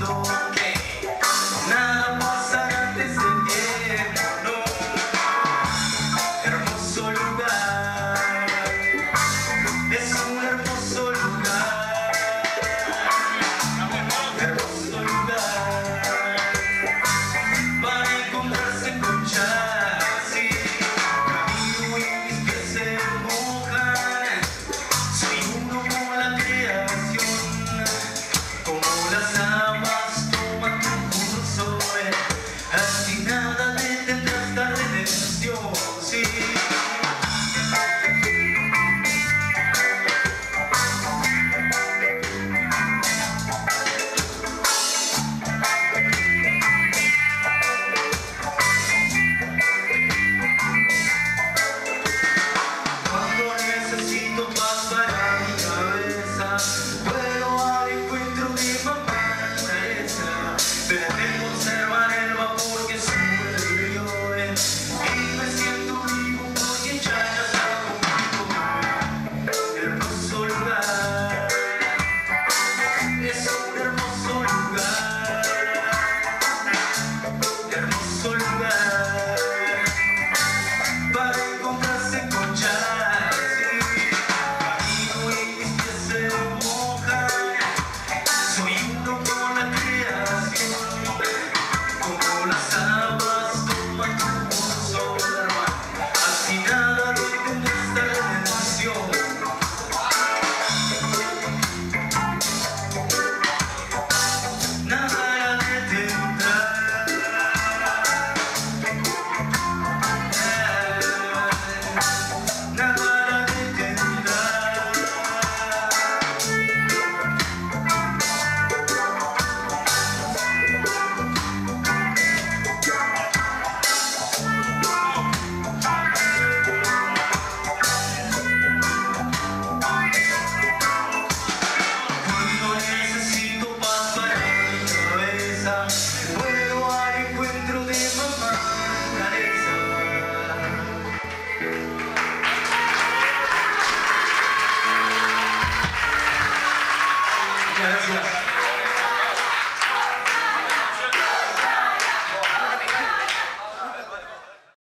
mundo, nada pasa antes del tiempo, no. Hermoso lugar, es un hermoso lugar, hermoso lugar, para encontrarse con Chazi. Camino y mis pies se mojan, soy uno con la creación, como las aguas toman tu curso, así nada detendrá esta redención, sí. Cuando necesito paz para mi cabeza, vuelo al encuentro de mamá naturaleza. Dejé de observar el vapor que sube el río, y me siento vivo porque ya está conmigo. Hermoso lugar, es un hermoso lugar, hermoso lugar, para encontrarse con Chazi. Camino y mis pies se mojan, soy uno con la creación, como las aguas toman tu curso, así nada detendrá esta redención. Nada la detendrá, nada la detendrá. Cuando necesito paz para mi cabeza, vuelo al encuentro de mamá naturaleza. Gracias.